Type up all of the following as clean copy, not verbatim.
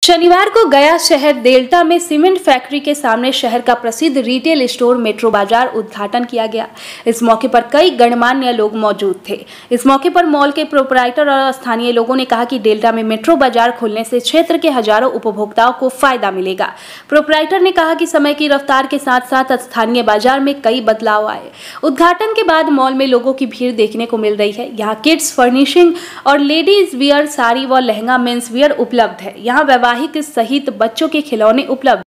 शनिवार को गया शहर डेल्टा में सीमेंट फैक्ट्री के सामने शहर का प्रसिद्ध रिटेल स्टोर मेट्रो बाजार उद्घाटन किया गया। इस मौके पर कई गणमान्य लोग मौजूद थे। इस मौके पर मॉल के प्रोपराइटर और स्थानीय लोगों ने कहा कि डेल्टा में मेट्रो बाजार खुलने से क्षेत्र के हजारों उपभोक्ताओं को फायदा मिलेगा। प्रोपराइटर ने कहा कि समय की रफ्तार के साथ साथ स्थानीय बाजार में कई बदलाव आए। उद्घाटन के बाद मॉल में लोगों की भीड़ देखने को मिल रही है। यहाँ किड्स फर्निशिंग और लेडीज वियर, साड़ी व लहंगा, मेंस वियर उपलब्ध है। यहाँ वैवाहिक सहित बच्चों के खिलौने उपलब्ध।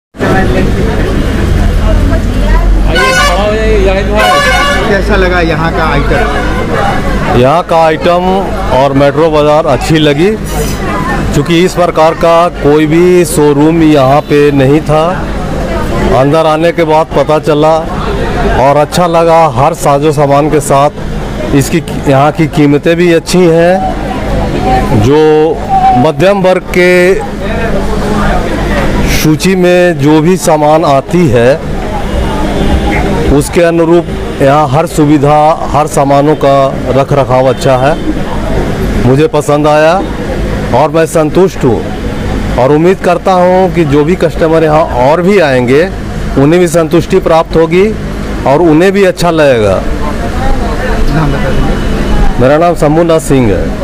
कैसा लगा यहाँ का आइटम? यहाँ का आइटम और मेट्रो बाज़ार अच्छी लगी, क्योंकि इस प्रकार का कोई भी शोरूम यहाँ पे नहीं था। अंदर आने के बाद पता चला और अच्छा लगा। हर साजो सामान के साथ इसकी यहाँ की कीमतें भी अच्छी हैं। जो मध्यम वर्ग के सूची में जो भी सामान आती है उसके अनुरूप यहाँ हर सुविधा, हर सामानों का रख रखाव अच्छा है। मुझे पसंद आया और मैं संतुष्ट हूँ और उम्मीद करता हूँ कि जो भी कस्टमर यहाँ और भी आएंगे उन्हें भी संतुष्टि प्राप्त होगी और उन्हें भी अच्छा लगेगा। मेरा नाम शंभुनाथ सिंह है।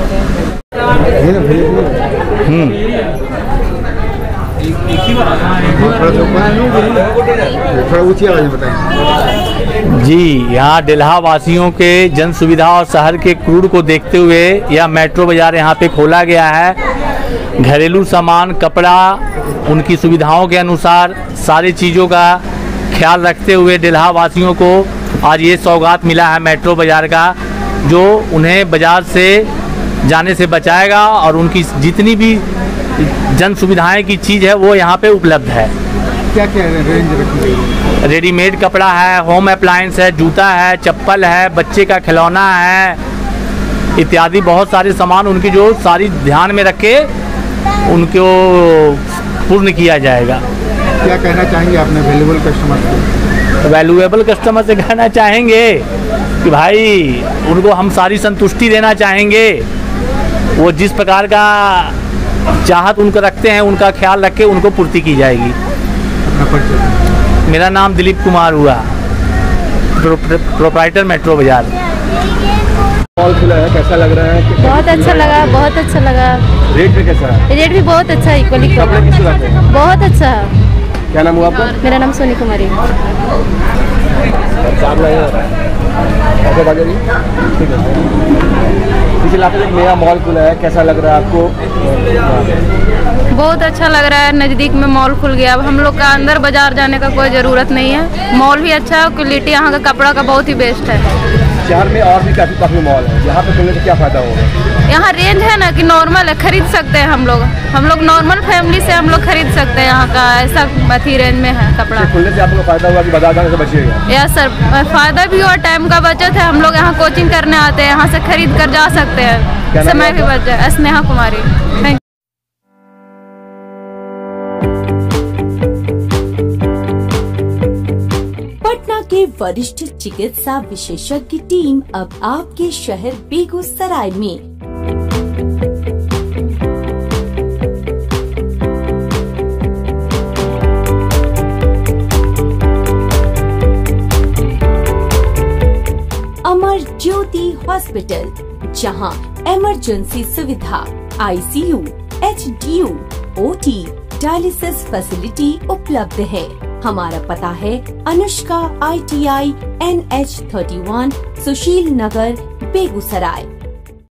जी, यहाँ डेल्हा वासियों के जन सुविधा और शहर के क्रूड को देखते हुए यह मेट्रो बाज़ार यहाँ पे खोला गया है। घरेलू सामान, कपड़ा, उनकी सुविधाओं के अनुसार सारी चीज़ों का ख्याल रखते हुए डेल्हा वासियों को आज ये सौगात मिला है मेट्रो बाज़ार का, जो उन्हें बाज़ार से जाने से बचाएगा और उनकी जितनी भी जन सुविधाएं की चीज़ है वो यहाँ पे उपलब्ध है। क्या क्या रेंज रखी गई है? रेडीमेड कपड़ा है, होम अप्लायंस है, जूता है, चप्पल है, बच्चे का खिलौना है इत्यादि बहुत सारे सामान उनकी जो सारी ध्यान में रख के उनको पूर्ण किया जाएगा। क्या कहना चाहेंगे अपने वैल्यूएबल कस्टमर से? वैल्यूएबल कस्टमर से कहना चाहेंगे कि भाई उनको हम सारी संतुष्टि देना चाहेंगे। वो जिस प्रकार का चाहत उनको रखते हैं उनका ख्याल रख के उनको पूर्ति की जाएगी। मेरा नाम दिलीप कुमार हुआ, प्रोपराइटर मेट्रो बाजार। मॉल खुला है, कैसा लग रहा है? बहुत अच्छा लगा, बहुत अच्छा लगा। रेट भी कैसा है? रेट भी बहुत अच्छा है, इक्वली बहुत अच्छा है। क्या नाम हुआ आपका? मेरा नाम सोनी कुमारी। एक नया मॉल खुला है, कैसा लग रहा है आपको? बहुत अच्छा लग रहा है। नज़दीक में मॉल खुल गया, अब हम लोग का अंदर बाजार जाने का कोई ज़रूरत नहीं है। मॉल भी अच्छा है, क्वालिटी यहाँ का कपड़ा का बहुत ही बेस्ट है। शहर में और भी काफ़ी मॉल है, यहाँ पे खुलने से क्या फ़ायदा होगा? यहाँ रेंज है ना कि नॉर्मल है, खरीद सकते हैं हम लोग नॉर्मल फैमिली से हम लोग खरीद सकते हैं। यहाँ का ऐसा अथी रेंज में है कपड़ा। खुलने से आपको फ़ायदा हुआ कि बाजार जाने से बचिएगा? यस सर, फ़ायदा भी और टाइम का बचत है। हम लोग यहाँ कोचिंग करने आते हैं, यहाँ से खरीद कर जा सकते हैं, समय भी बच जाए। स्नेहा कुमारी। थैंक। पटना के वरिष्ठ चिकित्सा विशेषज्ञ टीम अब आपके शहर बेगूसराय में। अमर ज्योति हॉस्पिटल, जहां इमरजेंसी सुविधा, ICU, HDU, OT, dialysis facility उपलब्ध है। हमारा पता है अनुष्का ITI NH 31, सुशील नगर, बेगूसराय।